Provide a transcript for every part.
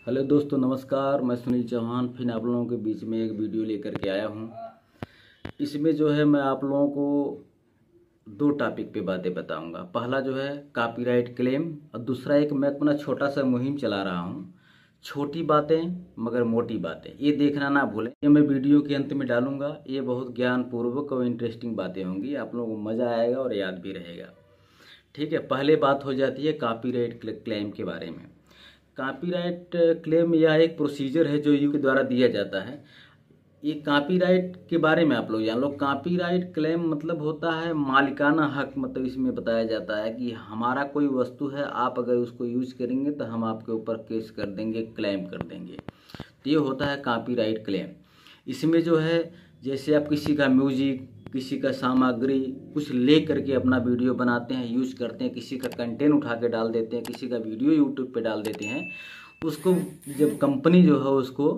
Hello दोस्तों, नमस्कार। मैं सुनील चौहान फिर आप लोगों के बीच में एक वीडियो लेकर के आया हूँ। इसमें जो है मैं आप लोगों को दो टॉपिक पे बातें बताऊंगा। पहला जो है कॉपीराइट क्लेम और दूसरा एक मैं अपना छोटा सा मुहिम चला रहा हूँ, छोटी बातें मगर मोटी बातें। ये देखना ना भूलें। ये मैं वीडियो के अंत में डालूंगा। ये बहुत ज्ञानपूर्वक और इंटरेस्टिंग बातें होंगी, आप लोगों को मज़ा आएगा और याद भी रहेगा। ठीक है, पहले बात हो जाती है कॉपीराइट क्लेम के बारे में। कॉपीराइट क्लेम यह एक प्रोसीजर है जो यू के द्वारा दिया जाता है। ये कॉपीराइट के बारे में आप लोग जान लो। कॉपीराइट क्लेम मतलब होता है मालिकाना हक। मतलब इसमें बताया जाता है कि हमारा कोई वस्तु है, आप अगर उसको यूज करेंगे तो हम आपके ऊपर केस कर देंगे, क्लेम कर देंगे। तो ये होता है कॉपीराइट क्लेम। इसमें जो है जैसे आप किसी का म्यूजिक, किसी का सामग्री कुछ ले करके अपना वीडियो बनाते हैं, यूज करते हैं, किसी का कंटेंट उठा के डाल देते हैं, किसी का वीडियो यूट्यूब पे डाल देते हैं, उसको जब कंपनी जो है उसको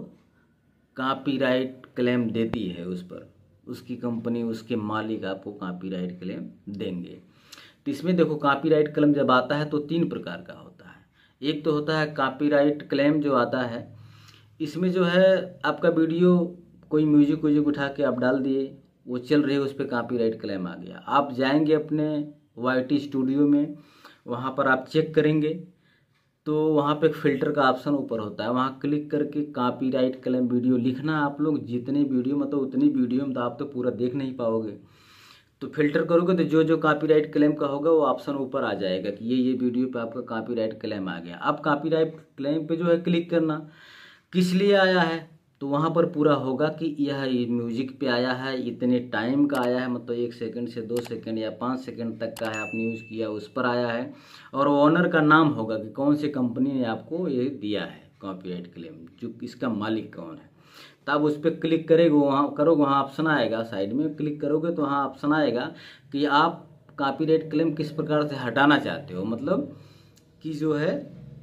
कॉपीराइट क्लेम देती है उस पर, उसकी कंपनी, उसके मालिक आपको कॉपीराइट क्लेम देंगे। तो इसमें देखो कॉपीराइट क्लेम जब आता है तो तीन प्रकार का होता है। एक तो होता है कॉपीराइट क्लेम जो आता है, इसमें जो है आपका वीडियो कोई म्यूजिक व्यूजिक उठा के आप डाल दिए, वो चल रही है, उस पर कॉपीराइट क्लेम आ गया। आप जाएंगे अपने वाईटी स्टूडियो में, वहाँ पर आप चेक करेंगे तो वहाँ पे एक फ़िल्टर का ऑप्शन ऊपर होता है, वहाँ क्लिक करके कॉपीराइट क्लेम वीडियो लिखना। आप लोग जितनी वीडियो मतलब उतनी वीडियो में तो आप तो पूरा देख नहीं पाओगे, तो फिल्टर करोगे तो जो जो कॉपीराइट क्लेम का होगा वो ऑप्शन ऊपर आ जाएगा कि ये वीडियो पे आपका कॉपीराइट क्लेम आ गया। अब कॉपीराइट क्लेम पे जो है क्लिक करना, किस लिए आया है तो वहाँ पर पूरा होगा कि यह म्यूजिक पे आया है, इतने टाइम का आया है, मतलब 1 सेकंड से 2 सेकंड या 5 सेकंड तक का है, आपने यूज़ किया उस पर आया है। और ओनर का नाम होगा कि कौन सी कंपनी ने आपको ये दिया है कॉपीराइट क्लेम, जो इसका मालिक कौन है। तो आप उस पर क्लिक करेंगे, वहाँ करोगे, वहाँ ऑप्शन आएगा, साइड में क्लिक करोगे तो वहाँ ऑप्शन आएगा कि आप कॉपीराइट क्लेम किस प्रकार से हटाना चाहते हो। मतलब कि जो है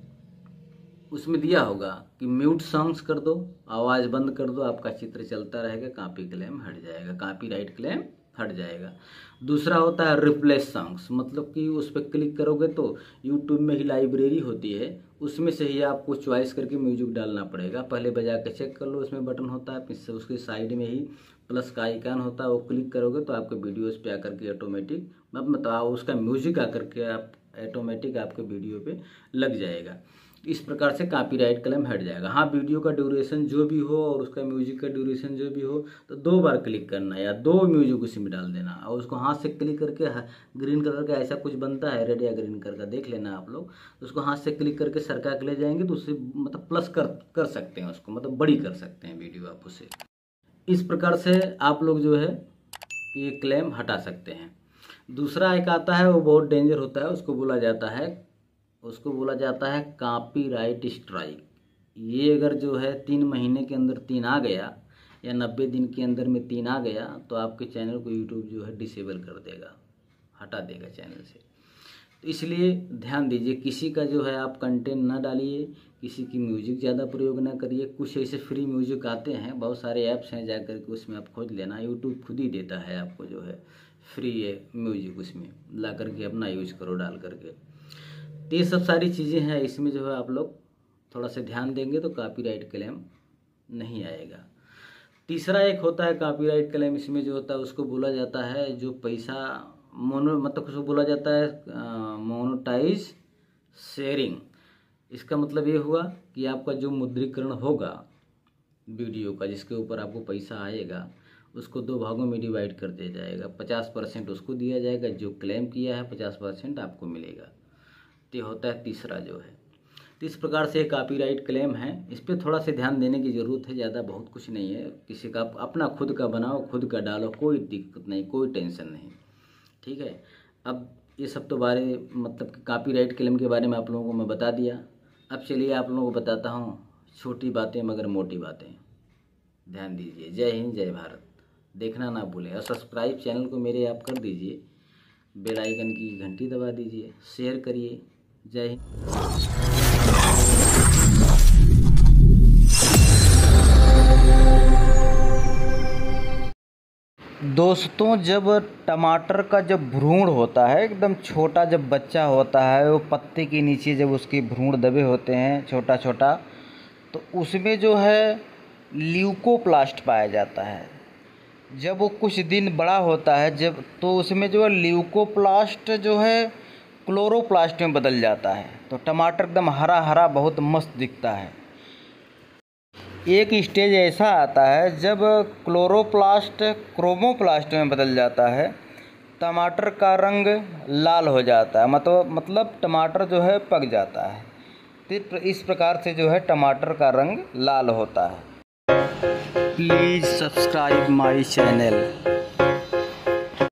उसमें दिया होगा कि म्यूट सॉन्ग्स कर दो, आवाज़ बंद कर दो, आपका चित्र चलता रहेगा, कॉपी क्लेम हट जाएगा, कॉपीराइट क्लेम हट जाएगा। दूसरा होता है रिप्लेस सॉन्ग्स, मतलब कि उस पर क्लिक करोगे तो यूट्यूब में ही लाइब्रेरी होती है, उसमें से ही आपको चॉइस करके म्यूजिक डालना पड़ेगा। पहले बजा के चेक कर लो, उसमें बटन होता है, फिर उसके साइड में ही प्लस का आइकन होता है, वो क्लिक करोगे तो आपके वीडियोस पे आकर के ऑटोमेटिक मतलब उसका म्यूजिक आकर के आप ऑटोमेटिक आपके वीडियो पे लग जाएगा। इस प्रकार से कॉपीराइट क्लेम हट जाएगा। हाँ, वीडियो का ड्यूरेशन जो भी हो और उसका म्यूजिक का ड्यूरेशन जो भी हो तो 2 बार क्लिक करना या 2 म्यूजिक उसी में डाल देना, और उसको हाथ से क्लिक करके ग्रीन कलर का ऐसा कुछ बनता है, रेड या ग्रीन कलर का, देख लेना आप लोग। उसको हाथ से क्लिक करके सरका के ले जाएंगे तो उससे मतलब प्लस कर सकते हैं उसको, मतलब बड़ी कर सकते हैं वीडियो आप उसे। इस प्रकार से आप लोग जो है ये क्लेम हटा सकते हैं। दूसरा एक आता है, वो बहुत डेंजर होता है, उसको बोला जाता है कॉपीराइट स्ट्राइक। ये अगर जो है 3 महीने के अंदर 3 आ गया या 90 दिन के अंदर में 3 आ गया तो आपके चैनल को यूट्यूब जो है डिसेबल कर देगा, हटा देगा चैनल से। तो इसलिए ध्यान दीजिए, किसी का जो है आप कंटेंट ना डालिए, किसी की म्यूजिक ज़्यादा प्रयोग ना करिए। कुछ ऐसे फ्री म्यूजिक आते हैं, बहुत सारे ऐप्स हैं, जा कर के उसमें आप खोज लेना, यूट्यूब खुद ही देता है आपको जो है फ्री है म्यूजिक, उसमें ला करके अपना यूज करो डाल करके। तो ये सब सारी चीज़ें हैं, इसमें जो है आप लोग थोड़ा सा ध्यान देंगे तो कॉपीराइट क्लेम नहीं आएगा। तीसरा एक होता है कॉपीराइट क्लेम, इसमें जो होता है उसको बोला जाता है जो पैसा मतलब उसको बोला जाता है मोनेटाइज शेयरिंग। इसका मतलब ये हुआ कि आपका जो मुद्रीकरण होगा वीडियो का, जिसके ऊपर आपको पैसा आएगा, उसको 2 भागों में डिवाइड कर दिया जाएगा। 50% उसको दिया जाएगा, जो क्लेम किया है 50% आपको मिलेगा। तो होता है तीसरा जो है। तो इस प्रकार से कॉपीराइट क्लेम है, इस पर थोड़ा सा ध्यान देने की ज़रूरत है, ज़्यादा बहुत कुछ नहीं है। किसी का अपना खुद का बनाओ, खुद का डालो, कोई दिक्कत नहीं, कोई टेंशन नहीं, ठीक है। अब ये सब तो बारे मतलब कि कॉपीराइट क्लेम के बारे में आप लोगों को मैं बता दिया। अब चलिए आप लोगों को बताता हूँ छोटी बातें मगर मोटी बातें। ध्यान दीजिए। जय हिंद, जय भारत। देखना ना भूलें और सब्सक्राइब चैनल को मेरे आप कर दीजिए, बेल आइकन की घंटी दबा दीजिए, शेयर करिए। जय हिंद। दोस्तों, जब टमाटर का जब भ्रूण होता है, एकदम छोटा जब बच्चा होता है, वो पत्ते के नीचे जब उसके भ्रूण दबे होते हैं छोटा छोटा, तो उसमें जो है ल्यूकोप्लास्ट पाया जाता है। जब वो कुछ दिन बड़ा होता है जब तो उसमें जो है ल्यूकोप्लास्ट जो है क्लोरोप्लास्ट में बदल जाता है। तो टमाटर एकदम हरा हरा बहुत मस्त दिखता है। एक स्टेज ऐसा आता है जब क्लोरोप्लास्ट क्रोमोप्लास्ट में बदल जाता है, टमाटर का रंग लाल हो जाता है, मतलब टमाटर जो है पक जाता है। तो इस प्रकार से जो है टमाटर का रंग लाल होता है। Please subscribe my channel.